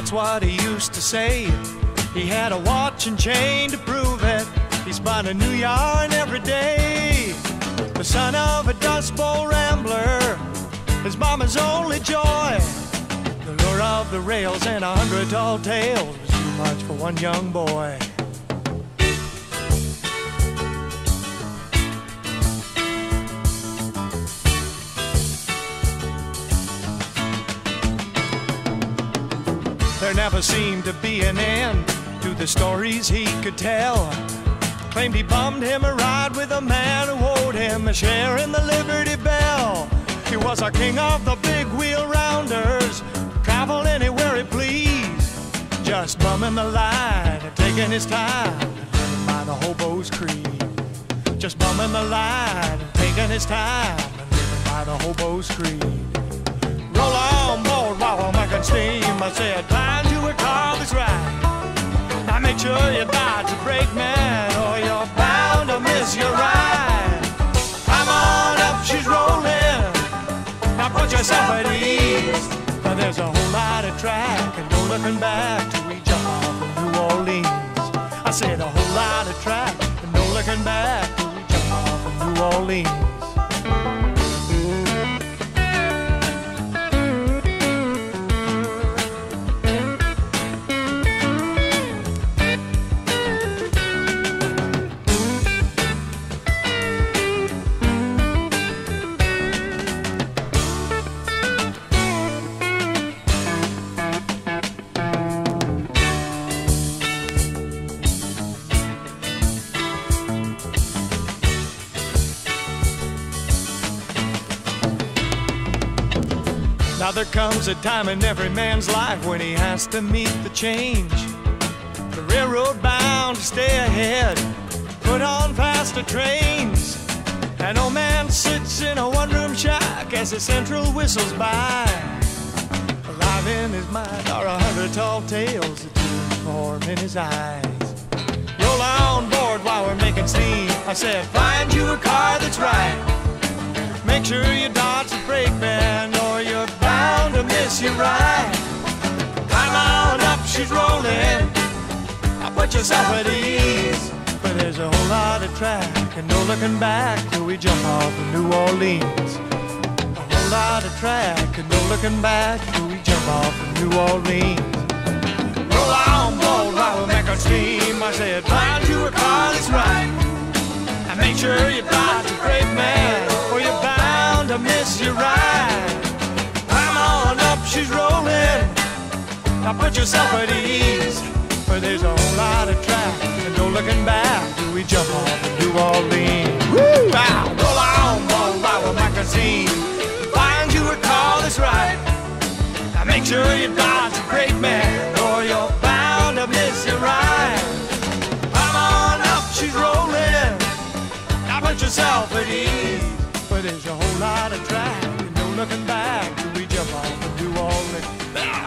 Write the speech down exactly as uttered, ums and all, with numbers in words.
That's what he used to say. He had a watch and chain to prove it. He spun a new yarn every day. The son of a Dust Bowl rambler, his mama's only joy. The lure of the rails and a hundred tall tales was too much for one young boy. There never seemed to be an end to the stories he could tell. Claimed he bummed him a ride with a man who owed him a share in the Liberty Bell. He was a king of the big wheel rounders, travel anywhere he pleased, just bumming the line and taking his time, living by the hobo's creed. Just bumming the line and taking his time, and living by the hobo's creed. Roll on board while we're making steam, I said, find you a car that's right. Now make sure you dodge a brake, man, or you're bound to miss your ride. Come on up, she's rolling. Now put yourself at ease. Now there's a whole lot of track and no looking back till we jump off in New Orleans. I said a whole lot of track and no looking back till we jump off in New Orleans. Now there comes a time in every man's life when he has to meet the change. The railroad bound to stay ahead, put on faster trains. An old man sits in a one-room shack as the central whistles by. Alive in his mind are a hundred tall tales that tears form in his eyes. Roll on board while we're making steam, I said, find you a car that's right. Make sure you dodge the brake, man, or you're bound to miss your ride. Climb on up, she's rolling. Now put yourself at ease. But there's a whole lot of track and no looking back till we jump off in New Orleans. A whole lot of track and no looking back till we jump off in New Orleans. Roll on board while we're making steam, I said, find you a car that's right. And make sure you dodge the brake, man, or you're bound to miss your ride. Climb on up, she's rolling. Now put yourself at ease. For there's a whole lot of track and no looking back till we jump off in New Orleans. Woo! Wow! Roll on board while we're making steam. Find you a car that's right. Now make sure you dodge the brake, man, or you're bound to miss your ride. Climb on up, she's rolling. Now put yourself at ease. But there's a whole lot of track and no looking back till we jump off in New Orleans.